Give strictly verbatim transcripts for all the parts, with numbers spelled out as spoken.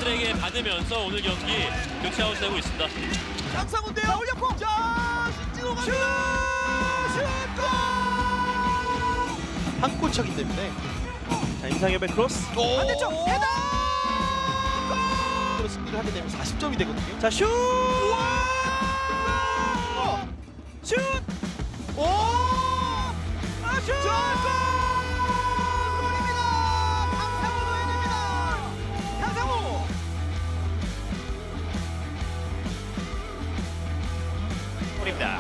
팬들에게 받으면서 오늘 경기 교체 아웃되고 있습니다. 강상훈대요. 올렸고 자 신진호 갑니다. 슛! 한 골 차기 때문에 자, 임상엽의 크로스. 반대쪽 헤더! 골! 승리를 하게 되면 사십 점이 되거든요. 자, 슛! 슛! 오! 아, 슛! 골! 골입니다. 강상우 넣어야 됩니다. 강상우! 골입니다.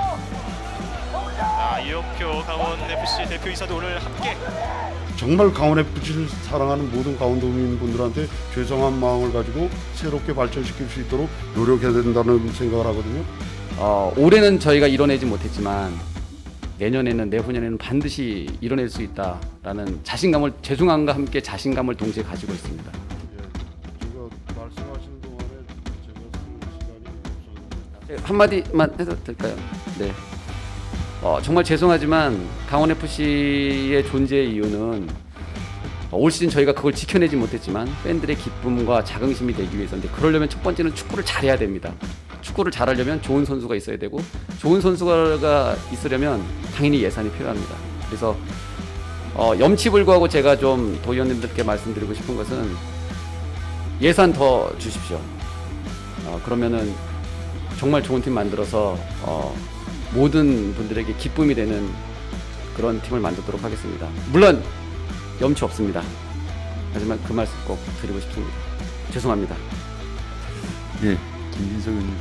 자, 이혁표 강원에프씨 대표이사도 오늘 함께. 정말 강원에프씨를 사랑하는 모든 강원도민분들한테 죄송한 마음을 가지고 새롭게 발전시킬 수 있도록 노력해야 된다는 생각을 하거든요. 어, 올해는 저희가 이뤄내지 못했지만 내년에는 내후년에는 반드시 이뤄낼 수 있다라는 자신감을, 죄송함과 함께 자신감을 동시에 가지고 있습니다. 예, 제가 말씀하시는 동안에 제가 쓸 시간이 없어서 한마디만 해도 될까요? 네. 어, 정말 죄송하지만 강원에프씨의 존재의 이유는 어, 올 시즌 저희가 그걸 지켜내지 못했지만 팬들의 기쁨과 자긍심이 되기 위해서인데, 그러려면 첫 번째는 축구를 잘해야 됩니다. 축구를 잘하려면 좋은 선수가 있어야 되고, 좋은 선수가 있으려면 당연히 예산이 필요합니다. 그래서 어, 염치불구하고 제가 좀 도의원님들께 말씀드리고 싶은 것은 예산 더 주십시오. 어, 그러면은 정말 좋은 팀 만들어서 어, 모든 분들에게 기쁨이 되는 그런 팀을 만들도록 하겠습니다. 물론 염치 없습니다. 하지만 그 말씀 꼭 드리고 싶습니다. 죄송합니다. 예, 김진석 의원님.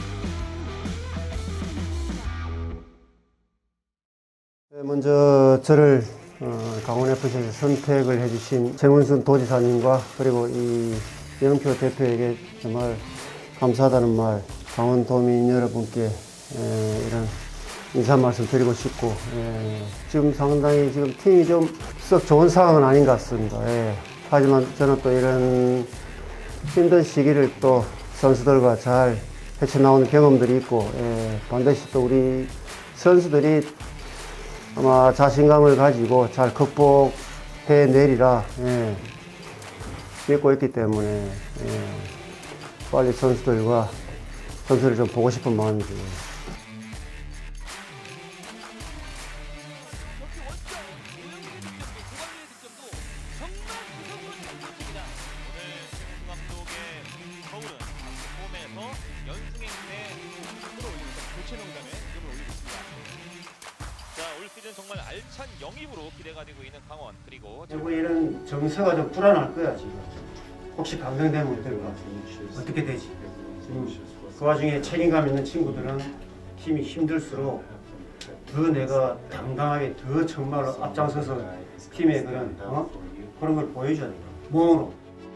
먼저 저를 어, 강원에프씨에서 선택을 해주신 정은순 도지사님과 그리고 이 이영표 대표에게 정말 감사하다는 말, 강원도민 여러분께 에, 이런 인사 말씀 드리고 싶고, 예, 지금 상당히 지금 팀이 좀 썩 좋은 상황은 아닌 것 같습니다. 예, 하지만 저는 또 이런 힘든 시기를 또 선수들과 잘 헤쳐나오는 경험들이 있고, 예, 반드시 또 우리 선수들이 아마 자신감을 가지고 잘 극복해 내리라, 예, 믿고 있기 때문에, 예, 빨리 선수들과 선수를 좀 보고 싶은 마음이죠. 올 시즌 정말 알찬 영입으로 기대가 되고 있는 강원, 그리고 그리고 이런 정서가 좀 불안할 거야 지금. 혹시 감정되면 어떨까? 어떻게 되지? 음. 그 와중에 책임감 있는 친구들은 팀이 힘들수록 더 내가 당당하게 더 정말로 앞장서서 팀의 그런 어? 그런 걸 보여줘야 돼. 몸으로.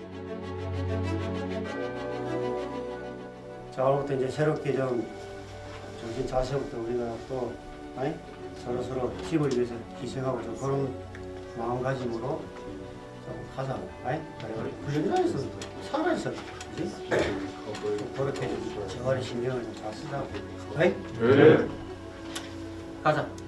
자, 오늘부터 이제 새롭게 좀 정신 자세부터 우리가 또 아니? 서로 서로 팀을 위해서 희생하고 좀 그런 마음가짐으로 좀 가자. 아이? 부정이라서 살아있어. 그지? 그렇게 좀 재활의 신경을 좀 잘 쓰자고. 아이? 네. 가자.